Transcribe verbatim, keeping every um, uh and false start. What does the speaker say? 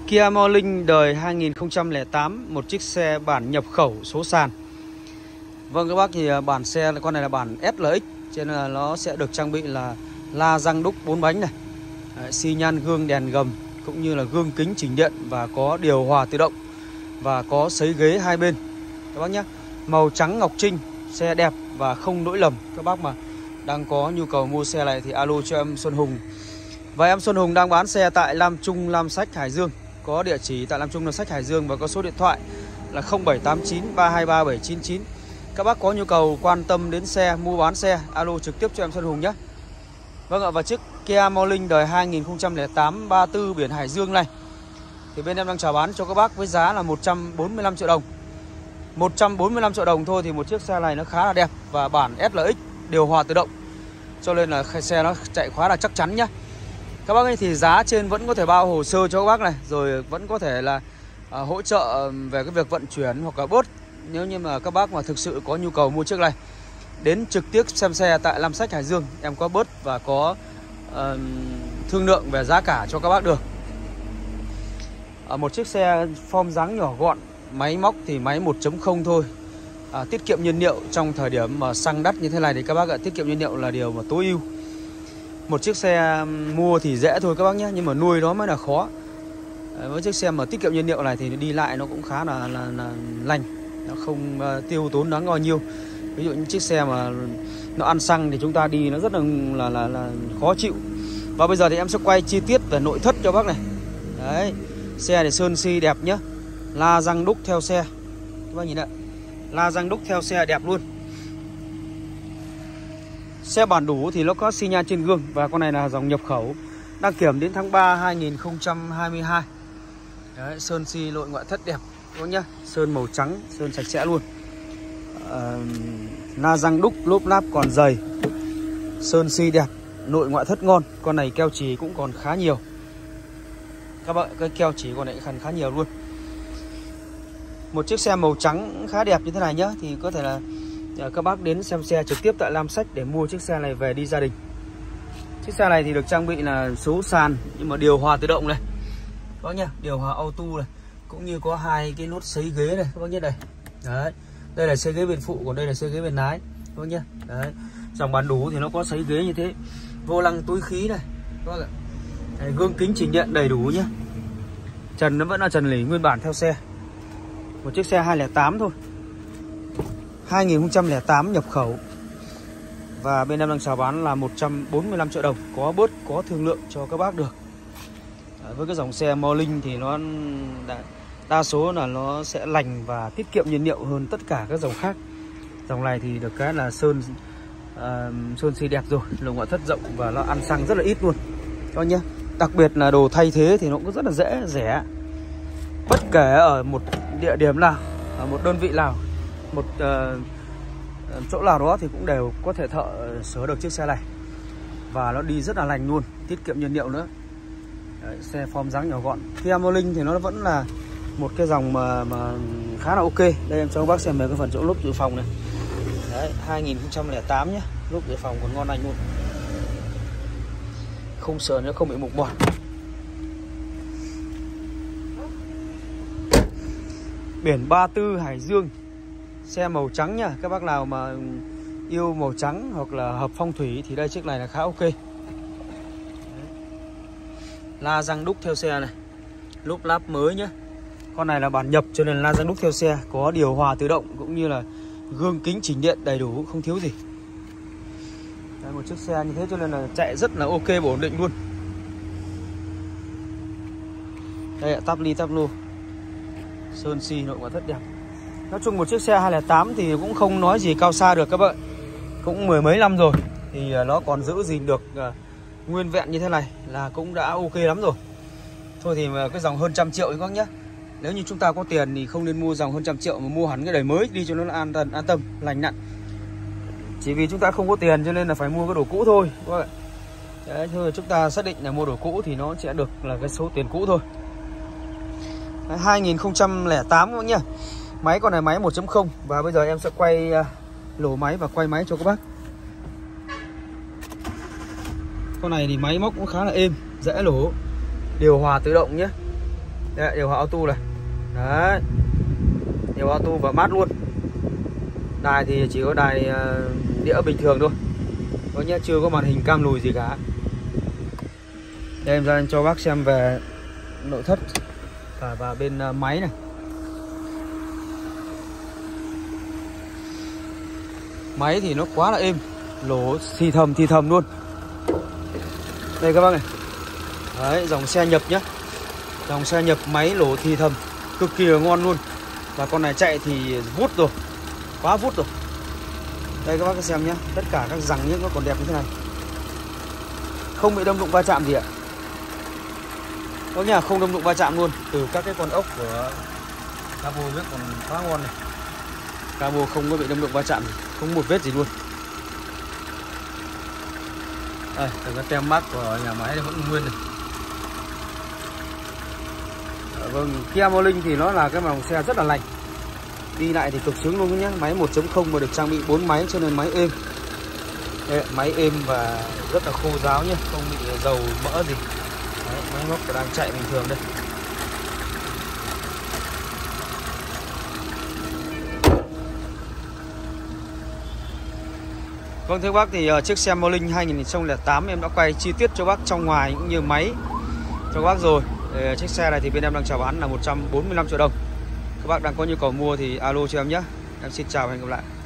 Kia Morning đời hai nghìn không trăm lẻ tám, một chiếc xe bản nhập khẩu số sàn. Vâng các bác, thì bản xe con này là bản ét lờ ích, cho nên là nó sẽ được trang bị là la răng đúc bốn bánh này, đấy, xi nhan gương đèn gầm cũng như là gương kính chỉnh điện và có điều hòa tự động và có sấy ghế hai bên các bác nhé. Màu trắng ngọc trinh, xe đẹp và không lỗi lầm. Các bác mà đang có nhu cầu mua xe này thì alo cho em Xuân Hùng. Và em Xuân Hùng đang bán xe tại Lam Trung, Lam Sách, Hải Dương. Có địa chỉ tại Lam Trung, Lam Sách, Hải Dương và có số điện thoại là không bảy tám chín ba hai ba bảy chín chín. Các bác có nhu cầu quan tâm đến xe, mua bán xe, alo trực tiếp cho em Xuân Hùng nhé. Vâng ạ, và chiếc Kia Morning đời hai nghìn không trăm lẻ tám ba tư biển Hải Dương này thì bên em đang chào bán cho các bác với giá là một trăm bốn mươi lăm triệu đồng. một trăm bốn mươi lăm triệu đồng thôi thì một chiếc xe này nó khá là đẹp và bản ét lờ ích, điều hòa tự động, cho nên là xe nó chạy khá là chắc chắn nhá. Các bác ấy thì giá trên vẫn có thể bao hồ sơ cho các bác này, rồi vẫn có thể là à, hỗ trợ về cái việc vận chuyển hoặc là bớt nếu như mà các bác mà thực sự có nhu cầu mua chiếc này. Đến trực tiếp xem xe tại Lam Sách, Hải Dương, em có bớt và có uh, thương lượng về giá cả cho các bác được. À, một chiếc xe form dáng nhỏ gọn, máy móc thì máy một chấm không thôi, à, tiết kiệm nhiên liệu trong thời điểm mà xăng đắt như thế này thì các bác ạ, tiết kiệm nhiên liệu là điều mà tối ưu. Một chiếc xe mua thì dễ thôi các bác nhé, nhưng mà nuôi nó mới là khó. À, với chiếc xe mà tiết kiệm nhiên liệu này thì đi lại nó cũng khá là, là, là lành, nó không uh, tiêu tốn đáng bao nhiêu. Ví dụ những chiếc xe mà nó ăn xăng thì chúng ta đi nó rất là, là, là, là khó chịu. Và bây giờ thì em sẽ quay chi tiết về nội thất cho bác này. Đấy, xe thì sơn xi đẹp nhá, la răng đúc theo xe. Các bác nhìn ạ, la răng đúc theo xe đẹp luôn. Xe bản đủ thì nó có xi nhan trên gương và con này là dòng nhập khẩu, đăng kiểm đến tháng ba hai nghìn không trăm hai mươi hai. Đấy, sơn xi nội ngoại thất đẹp các bác nhá, sơn màu trắng, sơn sạch sẽ luôn. À, la răng đúc, lốp láp còn dày, sơn xi đẹp, nội ngoại thất ngon. Con này keo chỉ cũng còn khá nhiều các bạn, cái keo chỉ con này khá nhiều luôn. Một chiếc xe màu trắng khá đẹp như thế này nhá, thì có thể là các bác đến xem xe trực tiếp tại Lam Sách để mua chiếc xe này về đi gia đình. Chiếc xe này thì được trang bị là số sàn nhưng mà điều hòa tự động này các bác nhá, điều hòa auto này, cũng như có hai cái nút sấy ghế này các bác nhé. Đây, đấy, đây là sấy ghế bên phụ, còn đây là sấy ghế bên lái các bác nhé. Đấy, dòng bản đủ thì nó có sấy ghế như thế, vô lăng túi khí này các bác ạ. Đấy, gương kính chỉnh điện đầy đủ nhé, trần nó vẫn là trần lỉ nguyên bản theo xe. Một chiếc xe hai không không tám thôi, hai nghìn không trăm lẻ tám nhập khẩu. Và bên em đang chào bán là một trăm bốn mươi lăm triệu đồng, có bớt, có thương lượng cho các bác được. À, với cái dòng xe Morning thì nó đã, đa số là nó sẽ lành và tiết kiệm nhiên liệu hơn tất cả các dòng khác. Dòng này thì được cái là sơn uh, sơn xi đẹp rồi, lồng ngoại thất rộng và nó ăn xăng rất là ít luôn các nhé. Đặc biệt là đồ thay thế thì nó cũng rất là dễ, rẻ. Bất kể ở một địa điểm nào, ở một đơn vị nào, một uh, chỗ nào đó thì cũng đều có thể thợ sửa được chiếc xe này. Và nó đi rất là lành luôn, tiết kiệm nhiên liệu nữa. Đấy, xe form dáng nhỏ gọn. Kia Morning thì nó vẫn là một cái dòng mà, mà khá là ok. Đây em cho các bác xem về cái phần chỗ lốp dự phòng này. Đấy, hai nghìn không trăm lẻ tám nhé, lốp dự phòng còn ngon lành luôn, không sờn nữa, không bị mục mọt. Biển ba tư Hải Dương, xe màu trắng nha. Các bác nào mà yêu màu trắng hoặc là hợp phong thủy thì đây chiếc này là khá ok. Đấy, la răng đúc theo xe này, lốp láp mới nhá. Con này là bản nhập cho nên la răng đúc theo xe, có điều hòa tự động cũng như là gương kính chỉnh điện đầy đủ, không thiếu gì. Đấy, một chiếc xe như thế cho nên là chạy rất là ok, ổn định luôn. Đây ạ, tắp ly tắp lô, sơn xi nội ngoại thất đẹp. Nói chung một chiếc xe hai không không tám thì cũng không nói gì cao xa được các bạn. Cũng mười mấy năm rồi thì nó còn giữ gìn được uh, nguyên vẹn như thế này là cũng đã ok lắm rồi. Thôi thì cái dòng hơn trăm triệu các bác nhé. Nếu như chúng ta có tiền thì không nên mua dòng hơn trăm triệu mà mua hẳn cái đời mới đi cho nó an tâm, an tâm, lành nặn. Chỉ vì chúng ta không có tiền cho nên là phải mua cái đồ cũ thôi các bạn. Đấy, thôi chúng ta xác định là mua đồ cũ thì nó sẽ được là cái số tiền cũ thôi. Đấy, hai nghìn không trăm lẻ tám các bác nhé. Máy con này máy một chấm không. Và bây giờ em sẽ quay uh, lổ máy và quay máy cho các bác. Con này thì máy móc cũng khá là êm, dễ lổ, điều hòa tự động nhé. Đây, điều hòa auto này. Đấy. Điều auto và mát luôn. Đài thì chỉ có đài uh, đĩa bình thường thôi. Có nhé, chưa có màn hình cam lùi gì cả. Đây em ra cho bác xem về nội thất và và bên uh, máy này. Máy thì nó quá là êm, lỗ thì thầm thì thầm luôn. Đây các bác này. Đấy, dòng xe nhập nhá. Dòng xe nhập máy lỗ thì thầm, cực kỳ là ngon luôn. Và con này chạy thì vút rồi, quá vút rồi. Đây các bác xem nhé, tất cả các răng nhé nó còn đẹp như thế này, không bị đâm đụng va chạm gì ạ. Có nhà không đâm đụng va chạm luôn. Từ các cái con ốc của cabo rất còn quá ngon này. Cabo không có bị đâm đụng va chạm gì, không một vết gì luôn. Đây, cái tem mác của nhà máy này vẫn nguyên này. À, vâng, Kia Morning thì nó là cái dòng xe rất là lành, đi lại thì cực sướng luôn nhé. Máy một chấm không mà được trang bị bốn máy cho nên máy êm. Đây, máy êm và rất là khô ráo nhé, không bị dầu mỡ gì. Đấy, máy móc đang chạy bình thường đây. Vâng thưa bác, thì uh, chiếc xe Morning hai nghìn không trăm lẻ tám em đã quay chi tiết cho bác trong ngoài cũng như máy cho bác rồi. Để chiếc xe này thì bên em đang chào bán là một trăm bốn mươi lăm triệu đồng. Các bác đang có nhu cầu mua thì alo cho em nhé. Em xin chào và hẹn gặp lại.